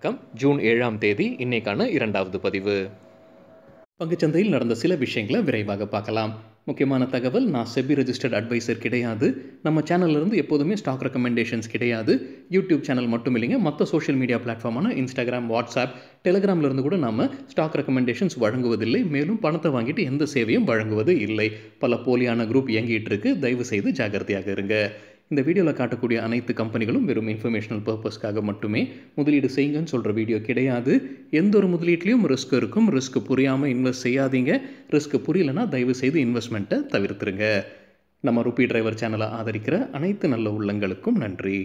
வணக்கம். ஜூன் 7ஆம் தேதி இன்னைக்கான இரண்டாவது பதிவு. பங்குச்சந்தையில் நடந்த சில விஷயங்களை விரைவாக பார்க்கலாம். முக்கியமான தகவல், நான் செபி ரெஜிஸ்டர்ட் அட்வைசர் கிடையாது. நம்ம சேனல்லேருந்து எப்போதுமே ஸ்டாக் ரெக்கமெண்டேஷன்ஸ் கிடையாது. யூடியூப் சேனல் மட்டும் இல்லைங்க, மற்ற சோஷியல் மீடியா பிளாட்ஃபார்மான இன்ஸ்டாகிராம், வாட்ஸ்அப், டெலிகிராம்லேருந்து கூட நம்ம ஸ்டாக் ரெக்கமெண்டேஷன்ஸ் வழங்குவதில்லை. மேலும் பணத்தை வாங்கிட்டு எந்த சேவையும் வழங்குவது இல்லை. பல போலியான குரூப் இயங்கிட்டு இருக்கு. தயவு செய்து ஜாகிரதையாக இருங்க. இந்த வீடியோவில் காட்டக்கூடிய அனைத்து கம்பெனிகளும் வெறும் இன்ஃபர்மேஷனல் பர்பஸ்க்காக மட்டுமே. முதலீடு செய்யுங்கன்னு சொல்கிற வீடியோ கிடையாது. எந்த ஒரு முதலீட்லையும் ரிஸ்க் இருக்கும். ரிஸ்க் புரியாமல் இன்வெஸ்ட் செய்யாதீங்க. ரிஸ்க் புரியலைன்னா தயவு செய்து இன்வெஸ்ட்மெண்ட்டை தவிர்த்துருங்க. நம்ம ருபி டிரைவர் சேனலை ஆதரிக்கிற அனைத்து நல்ல உள்ளங்களுக்கும் நன்றி.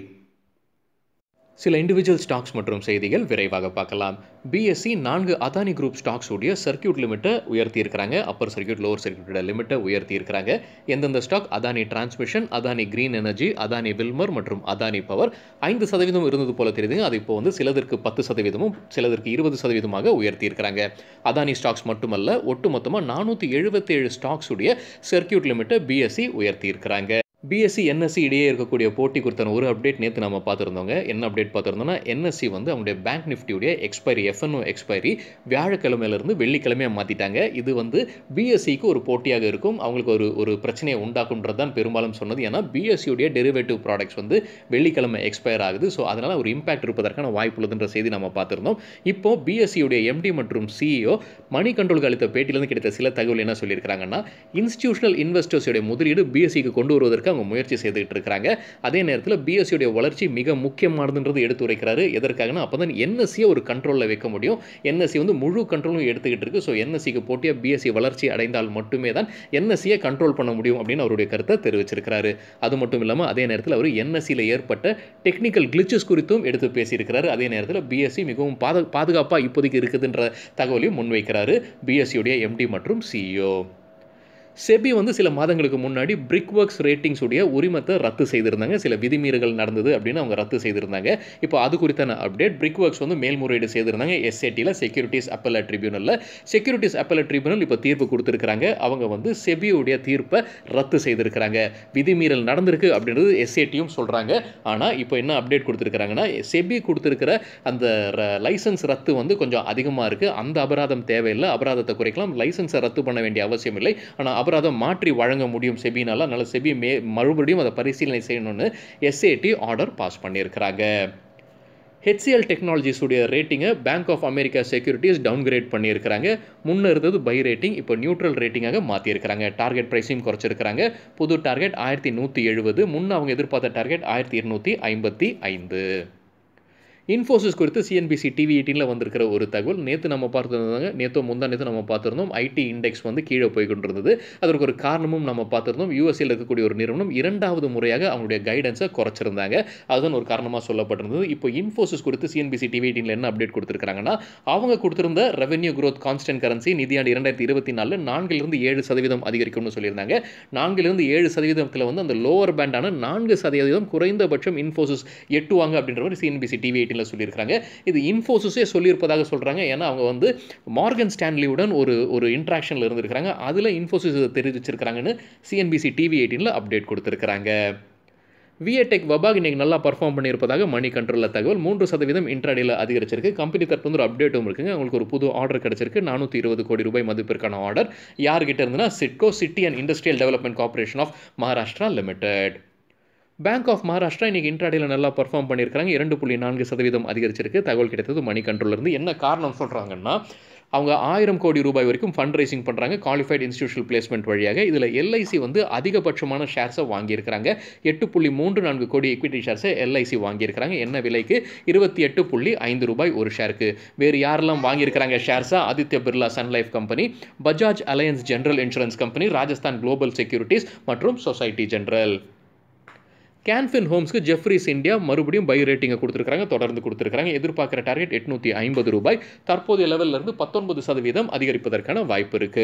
சில இண்டிவிஜுவல் ஸ்டாக்ஸ் மற்றும் செய்திகள் விரைவாக பார்க்கலாம். BSE 4 அதானி குரூப் ஸ்டாக்ஸ் உடைய சர்க்கியூட் லிமிட்டை உயர்த்தியிருக்கிறாங்க. அப்பர் சர்க்கியூட், லோவர் சர்க்கியூட்டோட லிமிட்டை உயர்த்தியிருக்கிறாங்க. எந்தெந்த stock? Adani transmission, Adani green energy, Adani Wilmar மற்றும் அதானி பவர். 5% இருந்தது போல தெரியுதுங்க. அது இப்போ வந்து சிலதற்கு 10%, சிலதற்கு 20% உயர்த்தியிருக்கிறாங்க. அதானி ஸ்டாக்ஸ் மட்டுமல்ல, ஒட்டுமொத்தமாக 477 ஸ்டாக்ஸ் உடைய சர்க்கியூட் லிமிட்டை BSE உயர்த்தியிருக்கிறாங்க. BSE NSE இடையே இருக்கக்கூடிய போட்டி குறித்தான ஒரு அப்டேட் நேற்று நம்ம பார்த்துருந்தோங்க. என்ன அப்டேட் பார்த்துருந்தோம்னா, NSE வந்து அவங்களுடைய பேங்க் நிஃப்டியுடைய எக்ஸ்பைரி, FNO எக்ஸ்பைரி வியாழக்கிழமையிலிருந்து வெள்ளிக்கிழமையாக மாற்றிட்டாங்க. இது வந்து BSEக்கு ஒரு போட்டியாக இருக்கும். அவங்களுக்கு ஒரு பிரச்சனையை உண்டாக்குன்றது தான் பெரும்பாலும் சொன்னது. ஏன்னா BSEயுடைய டெரிவேட்டிவ் ப்ராடக்ட்ஸ் வந்து வெள்ளிக்கிழமை எக்ஸ்பயர் ஆகுது. ஸோ அதனால் ஒரு இம்பாக்ட் இருப்பதற்கான வாய்ப்பு உள்ளதுன்ற செய்தி நம்ம பார்த்துருந்தோம். இப்போ BSEயுடைய MD மற்றும் CEO மணி கண்ட்ரோலுக்கு அளித்த பேட்டியிலிருந்து கிடைத்த சில தகவல் என்ன சொல்லியிருக்கிறாங்கன்னா, இன்ஸ்டிடியூஷனல் இன்வெஸ்டர்ஸுடைய முதலீடு BSEக்கு கொண்டு வருவதற்கு அவங்க முயற்சி செய்துட்டு இருக்காங்க. அதே நேரத்தில் BSEயுடைய வளர்ச்சி மிக முக்கியமானதுன்றது எடுத்துரைக்கிறாரு. எதற்காகனா, அப்பதான் NSE ஒரு கண்ட்ரோலில் வைக்க முடியும். NSE வந்து முழு கண்ட்ரோலும் எடுத்துக்கிட்டு இருக்கு. ஸோ NSEக்கு போட்டியாக BSE வளர்ச்சி அடைந்தால் மட்டுமே தான் NSEயை கண்ட்ரோல் பண்ண முடியும் அப்படின்னு அவருடைய கருத்தை தெரிவிச்சிருக்கிறாரு. அது மட்டும் இல்லாமல் அதே நேரத்தில் அவர் NSEயில் ஏற்பட்ட டெக்னிக்கல் கிளிச்சஸ் குறித்தும் எடுத்து பேசியிருக்கிறாரு. அதே நேரத்தில் BSE மிகவும் பாதுகாப்பாக இப்போதைக்கு இருக்குதுன்ற தகவலையும் முன்வைக்கிறாரு BSEயுடைய MD மற்றும் CEO. செபி வந்து சில மாதங்களுக்கு முன்னாடி பிரிக்வொர்க்ஸ் ரேட்டிங்ஸ் உடைய உரிமத்தை ரத்து செய்திருந்தாங்க. சில விதிமீறல்கள் நடந்தது அப்படின்னு அவங்க ரத்து செய்திருந்தாங்க. இப்போ அது குறித்தான அப்டேட், பிரிக்வொர்க்ஸ் வந்து மேல்முறையீடு செய்திருந்தாங்க SATல, செக்யூரிட்டிஸ் அப்பெல்லட் ட்ரிபியூனலில். செக்யூரிட்டிஸ் அப்பெல்லட் ட்ரிபியூனல் இப்போ தீர்ப்பு கொடுத்துருக்காங்க. அவங்க வந்து செபியுடைய தீர்ப்பை ரத்து செய்திருக்கிறாங்க. விதிமீறல் நடந்திருக்கு அப்படின்றது SATயும் சொல்கிறாங்க. ஆனால் இப்போ என்ன அப்டேட் கொடுத்துருக்காங்கன்னா, செபி கொடுத்துருக்கிற அந்த லைசன்ஸ் ரத்து வந்து கொஞ்சம் அதிகமாக இருக்குது. அந்த அபராதம் தேவையில்லை, அபராதத்தை குறைக்கலாம். லைசன்ஸை ரத்து பண்ண வேண்டிய அவசியம் இல்லை. ஆனால் அபராதம் மாற்றி வழங்க முடியும் செபினால. அதனால செபி மறுபடியும் அதை பரிசீலனை செய்யணும்னு SAT ஆர்டர் பாஸ் பண்ணியிருக்கிறாங்க. HCL டெக்னாலஜிஸ் உடைய ரேட்டிங்கை bank of America securities downgrade பண்ணியிருக்கிறாங்க. முன்ன இருந்தது பை ரேட்டிங், இப்போ நியூட்ரல் ரேட்டிங்காக மாற்றியிருக்கிறாங்க. டார்கெட் ப்ரைஸையும் குறைச்சிருக்கிறாங்க. புது டார்கெட் 1170, முன்ன அவங்க எதிர்பார்த்த டார்கெட் 1255. இன்ஃபோசிஸ் குறித்து CNBC TV 18ல் வந்திருக்கிற ஒரு தகவல் நேற்று நம்ம பார்த்துருந்தாங்க. முந்தா நேற்று நம்ம பார்த்துருந்தோம். IT இண்டெக்ஸ் வந்து கீழே போய்கொண்டிருந்தது. அதற்கு ஒரு காரணமும் நம்ம பார்த்துருந்தோம். USAயில் இருக்கக்கூடிய ஒரு நிறுவனம் இரண்டாவது முறையாக அவங்களுடைய கைடன்ஸை குறைச்சிருந்தாங்க. அதுதான் ஒரு காரணமாக சொல்லப்பட்டிருந்தது. இப்போ இன்ஃபோசிஸ் குறித்து CNBC TV 18ல் என்ன அப்டேட் கொடுத்துருக்காங்கன்னா, அவங்க கொடுத்திருந்த ரெவென்யூ growth கான்ஸ்டன்ட் கரன்சி நிதியாண்டு 2024 4லிருந்து 7% அதிகரிக்கும்னு சொல்லியிருந்தாங்க. 4லிருந்து 7% வந்து அந்த லோவர் பேண்டான 4% குறைந்தபட்சம் இன்ஃபோசிஸ் எட்டுவாங்க அப்படின்ற மாதிரி CNBC TV 18 சொல்லியிருக்காங்க. இது இன்ஃபோசிஸே சொல்லியிருப்பதாக சொல்றாங்க. ஏன்னா அவங்க வந்து மார்கன் ஸ்டான்லியுடன் ஒரு இன்டராக்ஷன்ல இருந்திருக்காங்க. அதுல இன்ஃபோசிஸ் தெரிவிச்சிருக்காங்கன்னு CNBC TV 18ல அப்டேட் கொடுத்திருக்காங்க. விஏடெக் வபாக் இன்னைக்கு நல்லா பர்ஃபார்ம் பண்ணியிருப்பதாக மணி கண்ட்ரோலில் தகவல். 3% இன்ட்ராடேல அதிகரிச்சிருக்கு. கம்பெனி தரப்பு வந்து ஒரு அப்டேட்டும் இருக்குங்க. அவங்களுக்கு ஒரு புது ஆர்டர் கிடைச்சிருக்கு. 420 கோடி ரூபாய் மதிப்பிற்கான ஆர்டர். யார்கிட்ட இருந்துன்னா, city and industrial development corporation of Maharashtra limited. Bank of Maharashtra இன்னைக்கு இன்ட்ராடேல நல்லா பர்ஃபார்ம் பண்ணியிருக்காங்க. 2.4% அதிகரிச்சிருக்கு. தகவல் கிடைத்தது மணி கண்ட்ரோலில் இருந்து. என்ன காரணம் சொல்கிறாங்கன்னா, அவங்க 1000 கோடி ரூபாய் வரைக்கும் ஃபண்ட் ரைசிங் பண்ணுறாங்க குவாலிஃபைட் இன்ஸ்டிடியூஷனல் பிளேஸ்மெண்ட் வழியாக. இதில் LIC வந்து அதிகபட்சமான ஷேர்ஸை வாங்கியிருக்கிறாங்க. 8.34 கோடி எக்விட்டி ஷேர்ஸை LIC வாங்கியிருக்கிறாங்க. என்ன விலைக்கு? 28.5 ரூபாய் ஒரு ஷேருக்கு. வேறு யாரெல்லாம் வாங்கியிருக்கிறாங்க ஷேர்ஸா? Aditya Birla sun life company, Bajaj Allianz general insurance company, Rajasthan global securities மற்றும் சொசைட்டி ஜெனரல். கேன்ஃபின் ஹோம்ஸ்க்கு ஜெஃப்ரிஸ் இந்தியா மறுபடியும் பை ரேட்டிங்கை கொடுத்துருக்காங்க. தொடர்ந்து கொடுத்துருக்காங்க. எதிர்பார்க்குற டார்கெட் 850 ரூபாய். தற்போதைய லெவலில் இருந்து 19% அதிகரிப்பதற்கான வாய்ப்பு இருக்கு.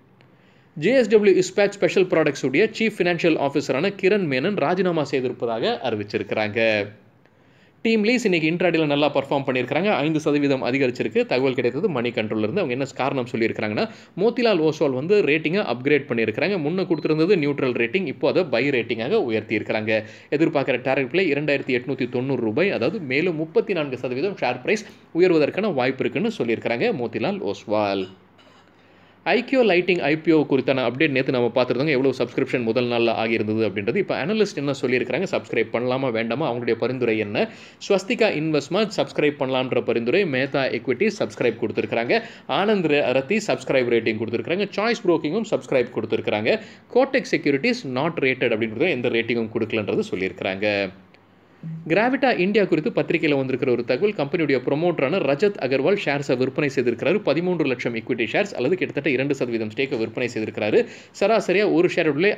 JSW இஸ்பேச் ஸ்பெஷல் ப்ராடக்ட்ஸ் உடைய சீஃப் ஃபினான்ஷியல் ஆஃபீஸரான கிரண் மேனன் ராஜினாமா செய்திருப்பதாக அறிவிச்சிருக்கிறாங்க. டீம் லீஸ் இன்னைக்கு இன்ட்ராடேல நல்லா பர்ஃபார்ம் பண்ணியிருக்காங்க. 5% அதிகரிச்சிருக்கு. தகவல் கிடைத்தது மணி கண்ட்ரோல்ல இருந்து. அவங்க என்ன காரணம் சொல்லியிருக்காங்கன்னா, மோத்திலால் ஓஸ்வால் வந்து ரேட்டிங்கை அப்கிரேட் பண்ணியிருக்காங்க. முன்ன கொடுத்திருந்தது நியூட்ரல் ரேட்டிங், இப்போ அதை பை ரேட்டிங்காக உயர்த்தி இருக்காங்க. எதிர்பார்க்குற டார்கெட் பிளே ரூ. 2890, அதாவது மேலும் 34% ஷேர் பிரைஸ் உயர்வதற்கான வாய்ப்பு இருக்குன்னு சொல்லியிருக்காங்க மோத்திலால் ஓஸ்வால். ஐக்கியோ லைட்டிங் ஐபிஓ குறித்தான அப்டேட் நேற்று நம்ம பார்த்துருந்தோங்க. எவ்வளோ சப்ஸ்கிரிப்ஷன் முதல் நாளில் ஆகியிருந்தது அப்படின்றது. இப்போ அனலிஸ்ட் என்ன சொல்லியிருக்காங்க, சப்ஸ்கிரைப் பண்ணலாமா வேண்டாமா, அவங்களுடைய பரிந்துரை என்ன? ஸ்வஸ்திகா இன்வெஸ்ட்மெண்ட் சப்ஸ்கிரைப் பண்ணலான்ற பரிந்துரை, மேத்தா எக்விட்டிஸ் சப்ஸ்கிரைப் கொடுத்துருக்காங்க, ஆனந்த் ரத்தி சப்ஸ்கிரைப் ரேட்டிங் கொடுத்துருக்காங்க, சாய்ஸ் புரோக்கிங்கும் சப்ஸ்கிரைப் கொடுத்துருக்காங்க, கோடெக் செக்யூரிட்டிஸ் நாட் ரேட்டட் அப்படின்றது எந்த ரேட்டிங்கும் கொடுக்கலன்றது சொல்லியிருக்காங்க. கிராவிட்டா இந்தியா குறித்து பத்திரிகையில் வந்திருக்கிற ஒரு தகவல், கம்பெனியுடைய ப்ரொமோட்டரான ரஜத் அகர்வால் ஷேர்ஸை விற்பனை செய்திருக்கிறாரு. 13 லட்சம் ஈக்விட்டி ஷேர்ஸ் அல்லது கிட்டத்தட்ட 2% ஸ்டேக்கை விற்பனை செய்திருக்கிறாரு. சராசரியாக ஒரு ஷேர் விலை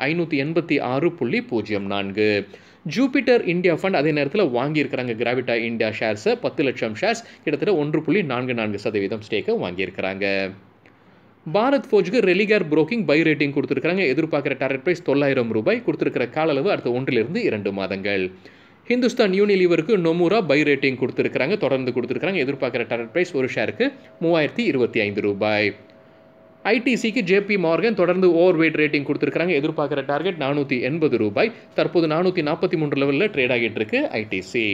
586.04. ஜூபிட்டர் இந்தியா ஃபண்ட் அதே நேரத்தில் வாங்கியிருக்கிறாங்க கிராவிட்டா இந்தியா ஷேர்ஸை 10 லட்சம் ஷேர்ஸ், கிட்டத்தட்ட 1.44% ஸ்டேக்கை வாங்கியிருக்கிறாங்க. பாரத் ஃபோஜுக்கு ரெலிகார் புரோக்கிங் பை ரேட்டிங் கொடுத்துருக்காங்க. எதிர்பார்க்குற டார்கெட் பிரைஸ் ரூ. 900. கொடுத்துருக்கிற கால அளவு அடுத்த 1-2 மாதங்கள். ஹிந்துஸ்தான் யூனிலீவருக்கு நொமுரா பை ரேட்டிங் கொடுத்துருக்காங்க, தொடர்ந்து கொடுத்துருக்காங்க. எதிர்பார்க்குற டார்கெட் பிரைஸ் ஒரு ஷேருக்கு ரூ. 3025. ஐடிசிக்கு ஜேபி மார்கன் தொடர்ந்து ஓவர் வெயிட் ரேட்டிங் கொடுத்துருக்காங்க. எதிர்பார்க்குற டார்கெட் ரூ. 480. தற்போது 443 லெவலில் ட்ரேட் ஆகிட்டு இருக்கு ஐடிசி.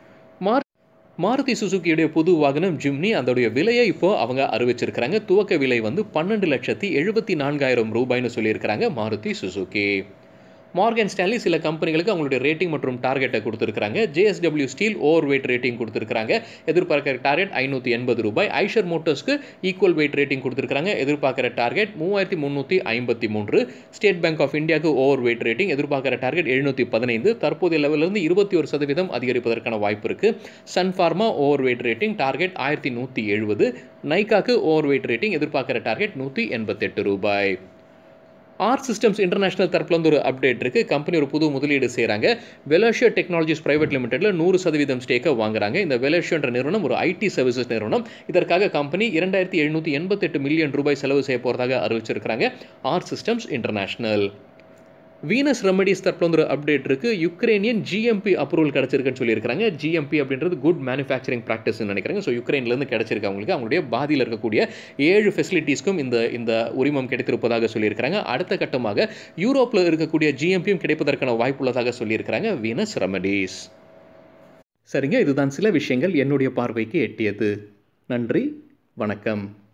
மாருதி சுசுகியுடைய புது வாகனம் ஜிம்னி, அதோடைய விலையை இப்போ அவங்க அறிவிச்சிருக்கிறாங்க. துவக்க விலை வந்து 12,74,000 ரூபாய்னு சொல்லியிருக்கிறாங்க மாருதி சுசுகி. மார்கன் ஸ்டான்லி சில கம்பெனிகளுக்கு அவங்களுடைய ரேட்டிங் மற்றும் டார்கெட்டை கொடுத்துருக்காங்க. JSW Steel overweight rating கொடுத்துருக்காங்க. எதிர்பார்க்குற டார்கெட் ரூ. 580. ஐஷர் மோட்டர்ஸ்க்கு ஈக்குவல் வெயிட் ரேட்டிங் கொடுத்துருக்காங்க. எதிர்பார்க்குற டார்கெட் 3353. ஸ்டேட் பேங்க் ஆஃப் இந்தியாவுக்கு ஓவர் வெயிட் ரேட்டிங், எதிர்பார்க்குற டார்கெட் 715. தற்போதைய லெவலிருந்து 21% அதிகரிப்பதற்கான வாய்ப்பு இருக்குது. Sun Pharma overweight rating, target 1170. நைக்காக்கு ஓவர் வெயிட் ரேட்டிங், எதிர்பார்க்குற டார்கெட் ரூ. 188. ஆர் சிஸ்டம்ஸ் இன்டர்நேஷனல் தரப்புல வந்து ஒரு அப்டேட் இருக்குது. கம்பெனி ஒரு புது முதலீடு செய்கிறாங்க. வெலோஷியோ டெக்னாலஜிஸ் பிரைவேட் லிமிடெட்ல 100% ஸ்டேக்கை வாங்குறாங்க. இந்த வெலோஷியோன்ற நிறுவனம் ஒரு ஐடி சர்வீசஸ் நிறுவனம். இதற்காக கம்பெனி $2,788 மில்லியன் செலவு செய்ய போகிறதாக அறிவிச்சிருக்கிறாங்க R Systems International. Venus Remedies தரப்புல வந்து ஒரு அப்டேட் இருக்குது. யுக்ரைனியன் ஜிஎம்பி அப்ரூவல் கிடச்சிருக்குன்னு சொல்லியிருக்காங்க. ஜிஎம்பி அப்படின்றது குட் மேனுஃபேக்சரிங் ப்ராக்டிஸ்ன்னு நினைக்கிறாங்க. ஸோ யுக்ரைன்லேருந்து கிடச்சிருக்கு அவங்களுக்கு. அவங்களுடைய பாதியில் இருக்கக்கூடிய 7 ஃபெசிலிட்டிஸ்க்கும் இந்த உரிமம் கிடைத்திருப்பதாக சொல்லியிருக்கிறாங்க. அடுத்த கட்டமாக யூரோப்பில் இருக்கக்கூடிய ஜிஎம்பியும் கிடைப்பதற்கான வாய்ப்புள்ளதாக சொல்லியிருக்கிறாங்க வீனஸ் ரெமடிஸ். சரிங்க, இதுதான் சில விஷயங்கள் என்னுடைய பார்வைக்கு எட்டியது. நன்றி, வணக்கம்.